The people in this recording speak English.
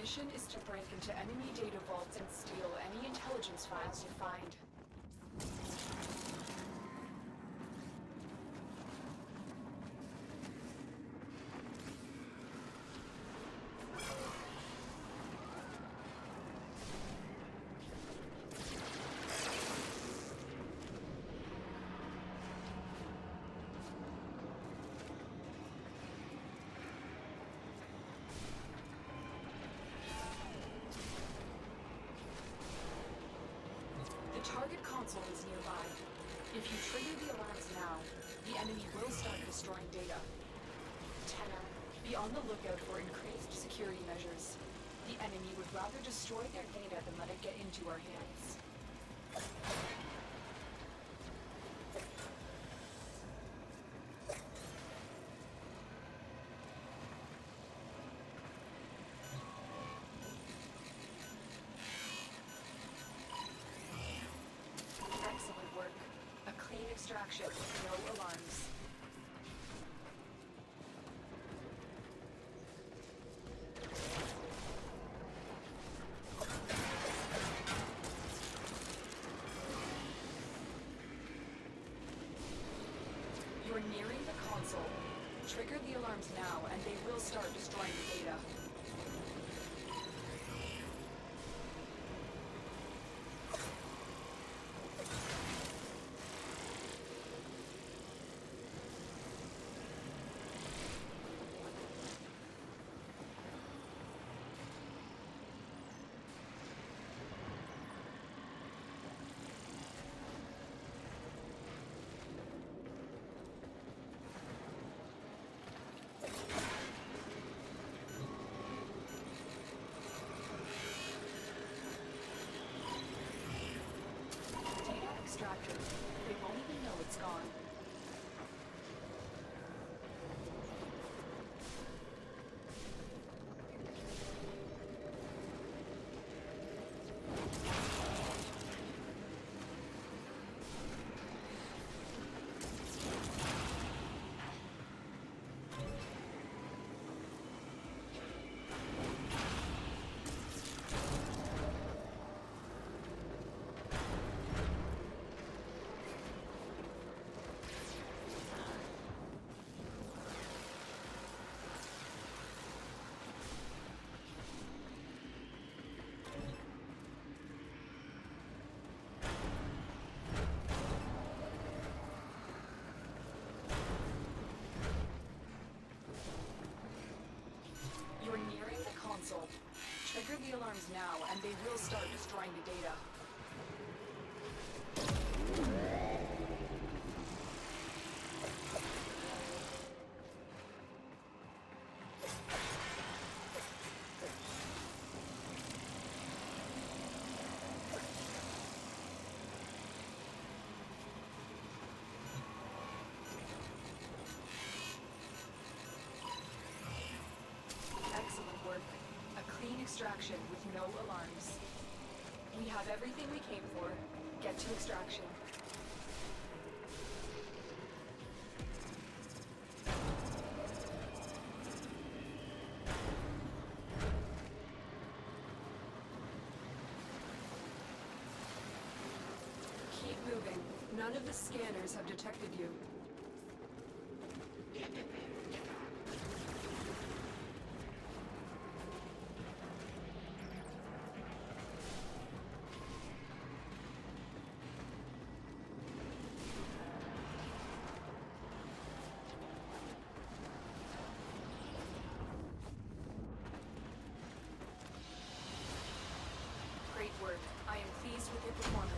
mission is to break into enemy data vaults and steal any intelligence files you find. Target console is nearby. If you trigger the alarms now, the enemy will start destroying data. Tenor, be on the lookout for increased security measures. The enemy would rather destroy their data than let it get into our hands. Excellent work. A clean extraction with no alarms. You're nearing the console. Trigger the alarms now and they will start destroying the data. Extracted. They won't even know it's gone. You're nearing the console. Trigger the alarms now, and they will start destroying the data. Excellent work. A clean extraction with no alarms. We have everything we came for. Get to extraction. Keep moving. None of the scanners have detected you. Great work. I am pleased with your performance.